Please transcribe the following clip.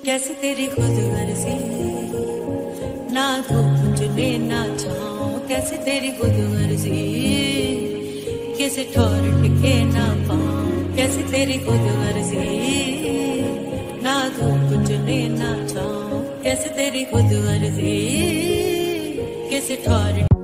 कैसे तेरी खुद गर्जी, ना धूप चुने ना छाँव, कैसे तेरी खुद गर्जी, किसे ठोर टिके ना पाऊं, कैसे तेरी खुद गर्जी, ना धूप चुने ना छाँव, कैसे तेरी खुद गर्जी, किसे ठोर